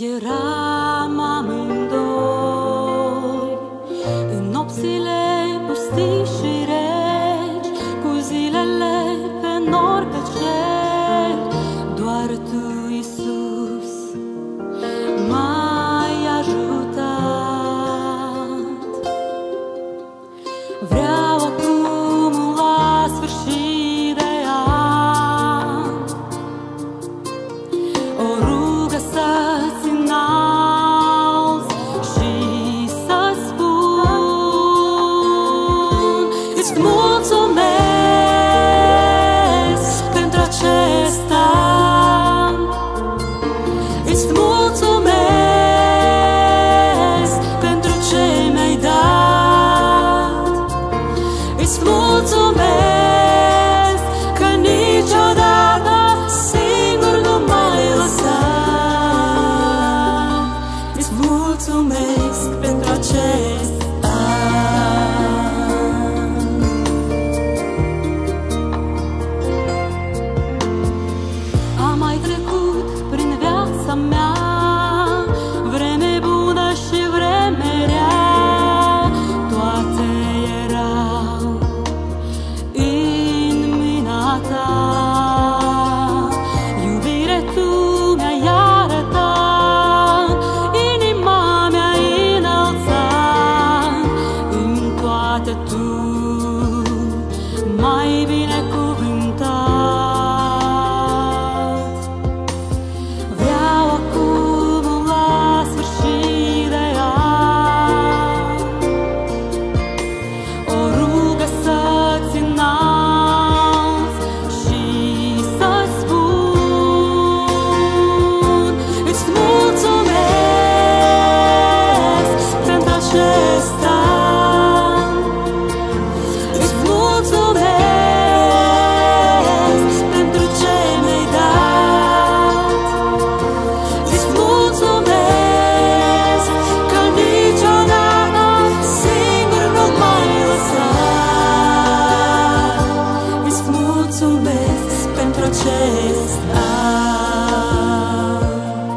Eram amândoi în nopțile pustii și reci, cu zilele pe nori pe cer. Doar Tu, Iisus, m-ai ajutat. Vreau acum la sfârșit de an o rugă să-ți înalți și să spun: îți mulțumesc pentru acest an, îți mulțumesc pentru ce mi-ai dat, îți mulțumesc că niciodată singur nu m-ai lăsat. Îți mulțumesc pentru acest an. Am mai trecut prin viața mea vreme bună și vreme rea, toate erau în mâna Ta. Iubire Tu mi-ai arătat, inima mi-ai înălțat, în toate Tu m-ai binecuvântat. Vreau acum la sfârșit de an o rugă să-ți înalți și să spun: îți mulțumesc pentru acest an, îți mulțumesc pentru ce mi-ai dat, îți mulțumesc că niciodată singur nu m-ai lăsat. Îți mulțumesc pentru acest an.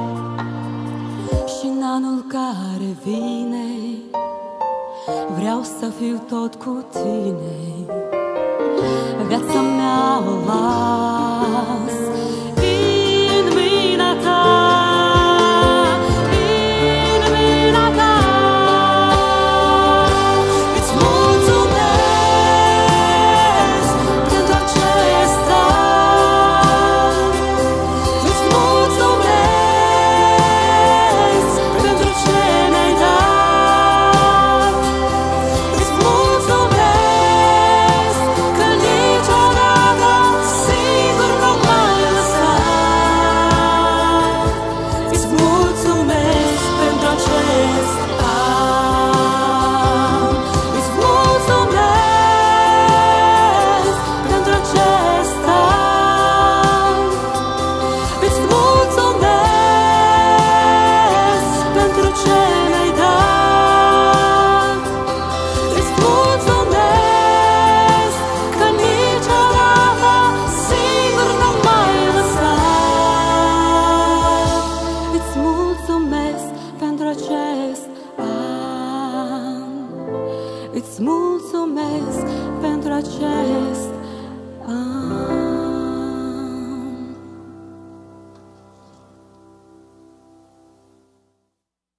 Și în anul care vine vreau să fiu tot cu Tine. Viața mea o las în mâna Ta, în mâna Ta. Îți mulțumesc pentru acest an, îți mulțumesc pentru ce mi-ai dat, îți mulțumesc că niciodată singur nu m-ai lăsat. Îți mulțumesc pentru acest an, îți mulțumesc pentru acest an, îți mulțumesc pentru ce mi-ai dat, îți mulțumesc că niciodată singur nu m-ai lăsat. Îți mulțumesc pentru acest an, îți mulțumesc pentru acest